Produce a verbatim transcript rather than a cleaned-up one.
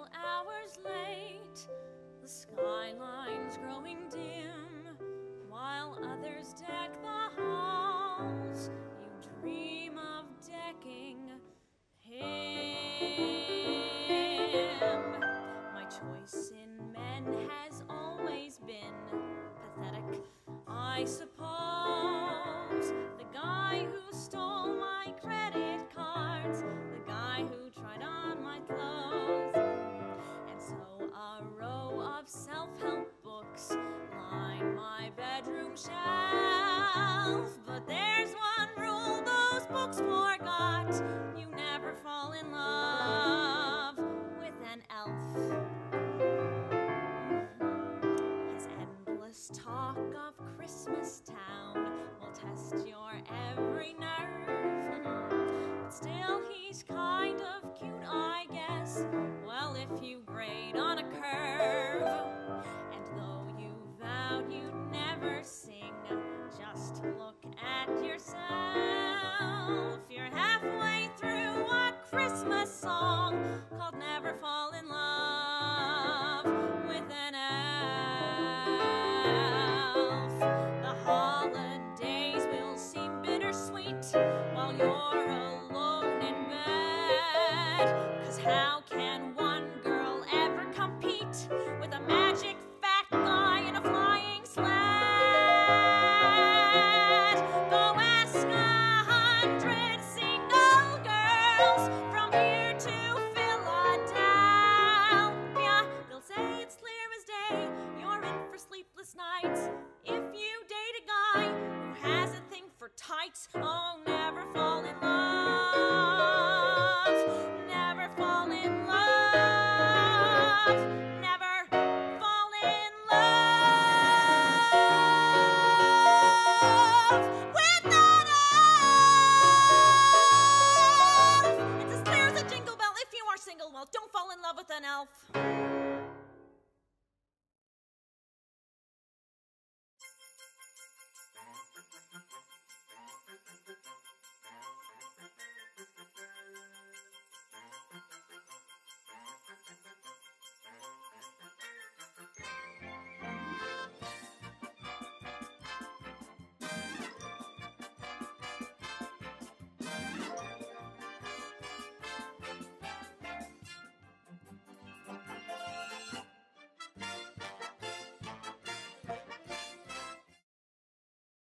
hours late, the skyline's growing dim, while others deck the halls. You dream of decking him. My choice in men has always been pathetic, I suppose. The guy who stole my credit cards, the guy who tried on my clothes. And so a row of self-help books line my bedroom shelf. But there's one rule those books forgot: you never fall in love with an elf. His endless talk of Christmas Town will test your every nerve. But still, he's kind of cute, I guess. Well, if you grade on a curve. And though you vowed you'd never sing, just look at yourself. You're halfway through a Christmas song called Never Fall in Love with an elf. The holidays will seem bittersweet while you're alone in bed. 'Cause how can one girl ever compete with a magic fat guy in a flying sled? Go ask a hundred single girls from here to Philadelphia. They'll say it's clear as day you're in for sleepless nights if you date a guy who has a thing for tights. Oh, never fall in love. Never fall in love. Never fall in love with that elf. It's as clear as a jingle bell. If you are single, well, don't fall in love with an elf.